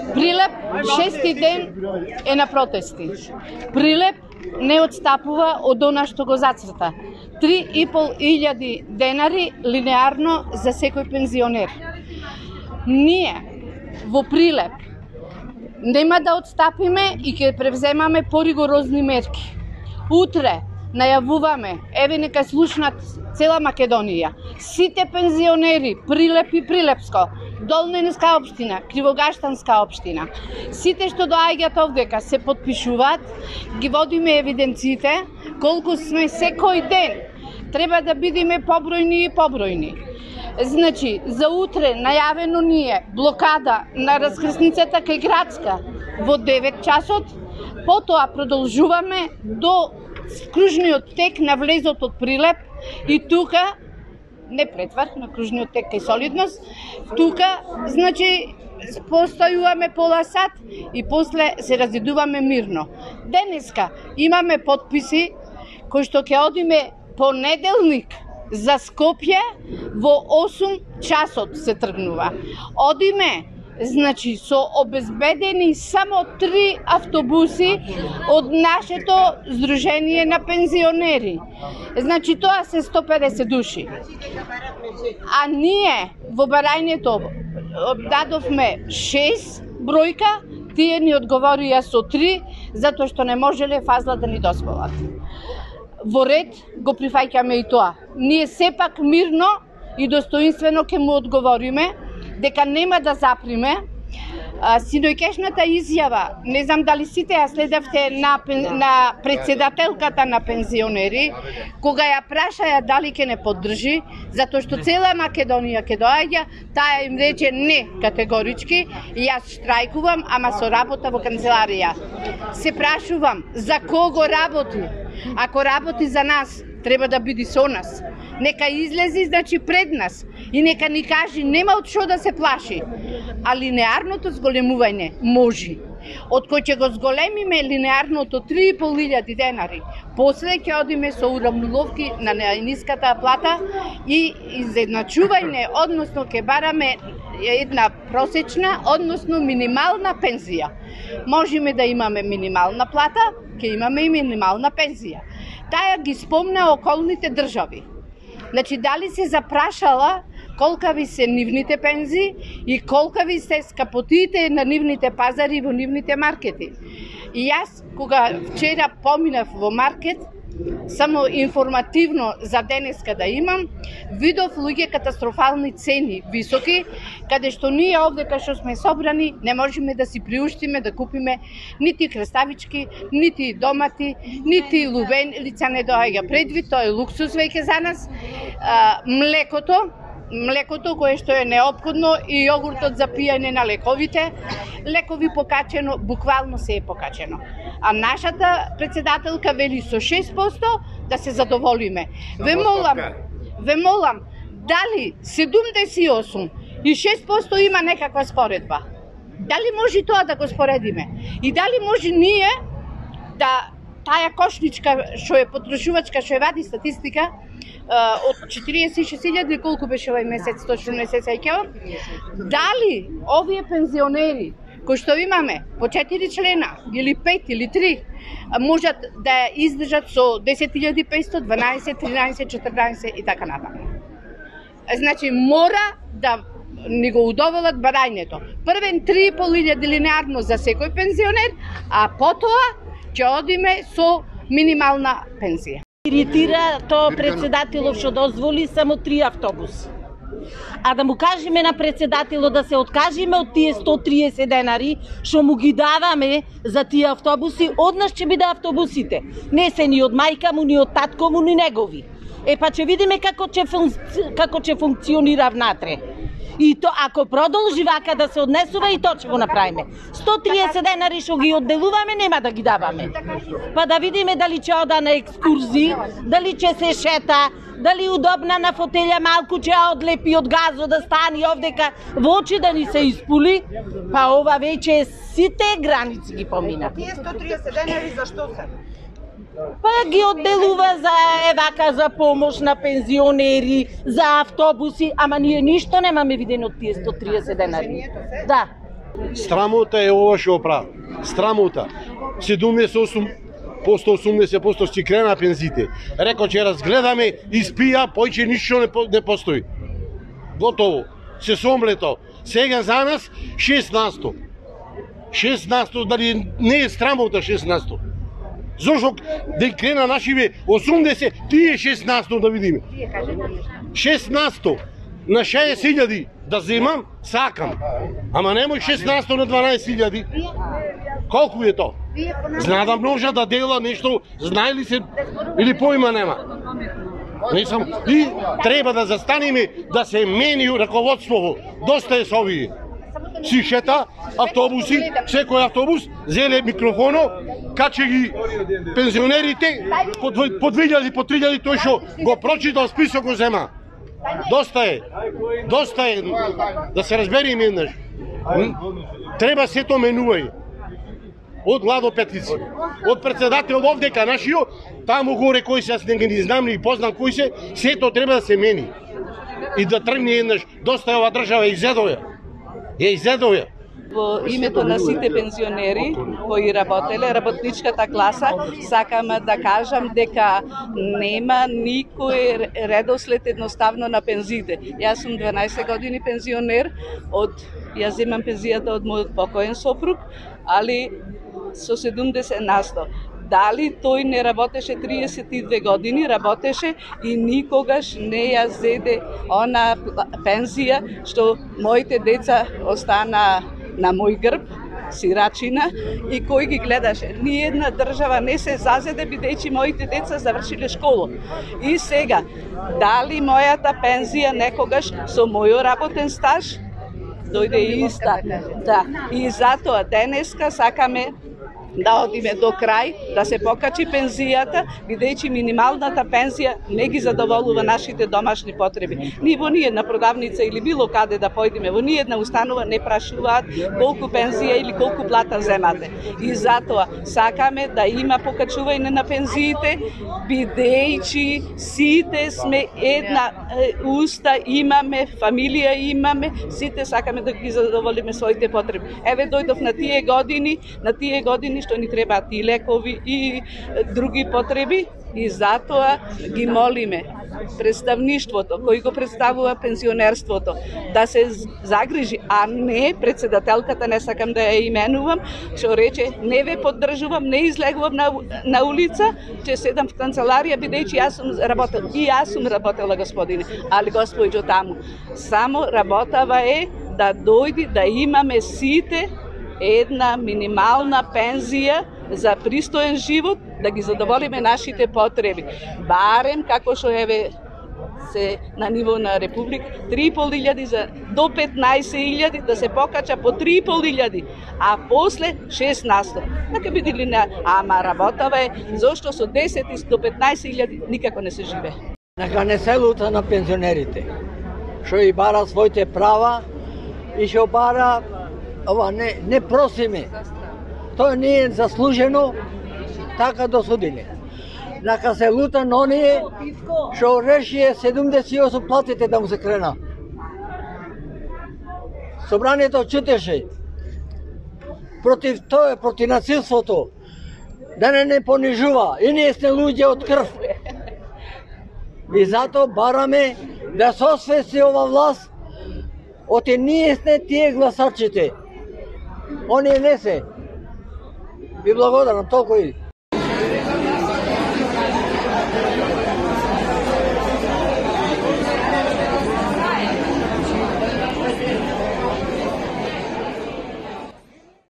Прилеп 6-ти ден е на протести. Прилеп не отстапува од она што го зацрта. 3.500 денари линеарно за секој пензионер. Ние во Прилеп нема да отстапиме и ќе превземаме поригорозни мерки. Утре најавуваме, еве нека слушнат цела Македонија, сите пензионери, Прилеп и Прилепско, Долненска општина, Кривогаштанска општина, сите што доаѓаат овдека се потпишуваат, ги водиме евиденциите, колку сме секој ден. Треба да бидеме побројни и побројни. Значи, за утре најавено ние блокада на раскрсницата кај Градска во 9 часот, потоа продолжуваме до кружниот тек на влезот од Прилеп и тука, не претвар, на кружниот тек кај Солидност, тука, значи, постојуваме пола сат и после се разидуваме мирно. Денеска имаме подписи кои што ќе одиме понеделник за Скопје во 8 часот се тргнува. Одиме, значи, со обезбедени само 3 автобуси од нашето Сдружение на пензионери. Значи, тоа се 150 души. А ние во барањето дадовме 6 бројка, тие ни одговорија со 3, затоа што не можеле фазла да ни дозволат. Во ред го прифаќаме и тоа. Ние сепак мирно и достоинствено ќе му одговориме дека нема да заприме. Синоќешната изјава, не знам дали сите ја следевте на председателката на пензионери, кога ја прашаја дали ќе не поддржи, затоа што цела Македонија ќе доаѓа, таа им рече не категорички, и јас штрајкувам, ама со работа во канцеларија. Се прашувам, за кого работи? Ако работи за нас, треба да биде со нас. Нека излези, значи, пред нас и нека ни кажи нема од што да се плаши. А линеарното зголемување може. Од кој ќе го зголемиме линеарното 3.500 денари, после ќе одиме со уравниловки на најниската плата и изедначување, односно ќе бараме една просечна, односно минимална пензија. Можеме да имаме минимална плата, ќе имаме и минимална пензија. Таја ги спомна околните држави. Значи, дали се запрашала колкави се нивните пензии и колкави се скапотиите на нивните пазари во нивните маркети. И јас, кога вчера поминав во маркет, само информативно за денеска да имам, видов луѓе катастрофални цени, високи, каде што ние овдека што сме собрани не можеме да си приуштиме да купиме нити краставички, нити домати, нити лубенлица не доаѓа предвид, тоа е луксус веќе за нас. Млекото кое што е неопходно и јогуртот за пиење на лековите, лекови покачено, буквално се е покачено. А нашата председателка вели со 6% да се задоволиме. Ве молам, дали 78 и 6% има некаква споредба? Дали може тоа да го споредиме? И дали може ние да таја кошничка што е потрошувачка, што е вади статистика, од 46.000 колку беше овај месец, точно не се сеќавам, дали овие пензионери кои што имаме по 4 члена, или 5, или 3, можат да издржат со 10.500, 12, 13, 14 и така натаму. Значи, мора да ни го удоволат барањето. Првен 3.500 линеарно за секој пензионер, а потоа ќе одиме со минимална пензија. Иритира тоа председателов што дозволи само 3 автобуси. А да му кажеме на председателот да се откажеме од тие 130 денари што му ги даваме за тие автобуси, однаш ќе биде автобусите. Не се ни од мајка му, ни од татко му, ни негови. Па ќе видиме како ќе функционира внатре. И то, ако продолжи вака да се однесува, и то ќе го направиме. 130 денари што ги одделуваме, нема да ги даваме. Па да видиме дали ќе ода на екскурзии, дали ќе се шета, дали удобна на фотелја малку ќе одлепи од газо да стани овдека во очи да ни се испули, па ова веќе сите граници ги помина. Тие 130 денари за што се? Па ги одделува за помош на пензионери, за автобуси, ама ние ништо немаме видено од тие 130 денари. Да. Страмота е ова што прави. Страмота. 78%, 80% ќе крена пензиите. Реко ќе разгледаме, испија, појќе ништо не постои. Готово. Се сомлето. Сега за нас 6%. 6%, дали не е страмота 6%. Зошто да крена нашиве 80, тие 6% да видиме. 6% на 60.000 да земам, сакам. Ама немој 6% на 12.000. Колку е то? Зна да множа, да дела нешто, знае ли се или поима нема? Не сам. И треба да застанеме да се мени раководството. Доста е со овие. Си шета автобуси, секој автобус зеле микрофоно, каче ги пензионерите по 2000, по 3000, тој што го прочитал список го зема. Доста е. Доста е. Да се разбериме еднаш. Треба сето менување. Од Владо Петици, од председател овдека нашиот, таму горе кој се, аз не ги знам, не познам кој се, сето треба да се мени. И да тргне еднаш, доста е ова држава изедовја. Ја изедовја. Во името на сите пензионери кои работеле, работничката класа, сакам да кажам дека нема никој редослед едноставно на пензиите. Јас сум 12 години пензионер, јас земам пензијата од мојот покоен сопруг, али со 70%. Дали тој не работеше 32 години, работеше и никогаш не ја зеде она пензија што моите деца остана на мој грб, сирачина, и кој ги гледаше. Ни една држава не се зазеде бидејќи моите деца завршиле школа. И сега, дали мојата пензија некогаш со мојот работен стаж дојде иста? Да, и затоа денеска сакаме да одиме до крај, да се покачи пензијата, бидејќи минималната пензија не ги задоволува нашите домашни потреби. Ни во ниедна продавница или било каде да појдеме, во ниедна установа не прашуваат колку пензија или колку плата земате. И затоа сакаме да има покачување на пензиите, бидејќи сите сме една уста имаме, фамилија имаме, сите сакаме да ги задоволиме своите потреби. Еве дојдов на тие години што ни требаат и лекови и други потреби, и затоа ги молиме представништвото кој го представува пензионерството да се загрижи, а не председателката, не сакам да ја именувам, што рече не ве поддржувам, не излегувам на улица, ќе седам в канцеларија бидејќи јас сум работела, господине, али господјо таму само работава е да дојди да имаме сите една минимална пензија за пристоен живот, да ги задоволиме нашите потреби. Барем како што еве се на ниво на Република, 3.500 до 15.000 да се покача по 3.500, а после 6%. Нека биде ли не, ама работава е, зашто со 10 до 15.000 никако не се живе. Нека не се лута на пензионерите, што и бара своите права и што бара. Ова не просиме. Тоа не е заслужено, така досудиле. Нека се лута на оние што решие 78 платите да му се крена. Собранието чутеше против тоа, против насилството, да не понижува. И ние сме луѓе од крв. И затоа бараме да се освести ова власт, оти ние сме тие гласачите. Оние не се. Ви благодарам толку и